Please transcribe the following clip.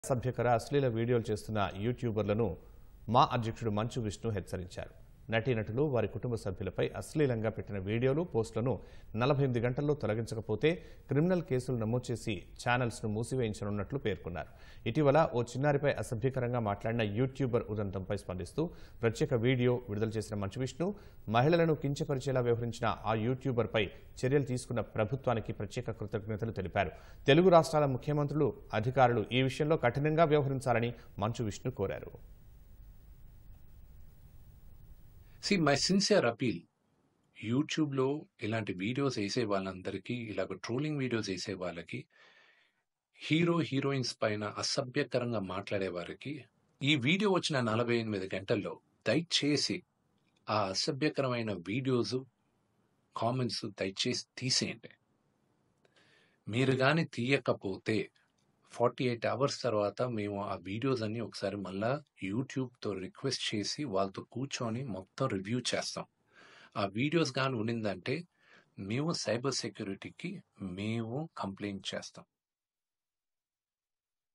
సభ్యకర అశ్లీల వీడియోలు చేస్తున్న యూట్యూబర్లను మా అధ్యక్షుడు మంచు విష్ణు హెచ్చరించారు. నటీనటులు వారి కుటుంబ సభ్యులపై అశ్లీలంగా పెట్టిన వీడియోలు, పోస్టులను 48 గంటల్లో తొలగించకపోతే క్రిమినల్ కేసులు నమోదు చేసి ఛానల్స్ను మూసివేయించనున్నట్లు పేర్కొన్నారు. ఇటీవల ఓ చిన్నారిపై అసభ్యకరంగా మాట్లాడిన యూట్యూబర్ ఉదంతంపై స్పందిస్తూ ప్రత్యేక వీడియో విడుదల చేసిన మంచు విష్ణు, మహిళలను కించపరిచేలా వ్యవహరించిన ఆ యూట్యూబర్పై చర్యలు తీసుకున్న ప్రభుత్వానికి ప్రత్యేక కృతజ్ఞతలు తెలిపారు. తెలుగు రాష్ట్రాల ముఖ్యమంత్రులు, అధికారులు ఈ విషయంలో కఠినంగా వ్యవహరించాలని మంచు విష్ణు కోరారు. See, my sincere appeal, యూట్యూబ్లో ఇలాంటి వీడియోస్ వేసే వాళ్ళందరికీ, ఇలాగ ట్రోలింగ్ వీడియోస్ వేసే వాళ్ళకి, హీరోయిన్స్ పైన అసభ్యకరంగా మాట్లాడే వారికి ఈ వీడియో వచ్చిన 48 గంటల్లో దయచేసి ఆ అసభ్యకరమైన వీడియోస్, కామెంట్స్ దయచేసి తీసేయండి. మీరు కానీ తీయకపోతే 48 అవర్స్ తర్వాత మేము ఆ వీడియోస్ అన్ని ఒకసారి మళ్ళా యూట్యూబ్తో రిక్వెస్ట్ చేసి వాళ్ళతో కూర్చొని మొత్తం రివ్యూ చేస్తాం. ఆ వీడియోస్ కానీ ఉండిందంటే మేము సైబర్ సెక్యూరిటీకి కంప్లైంట్ చేస్తాం.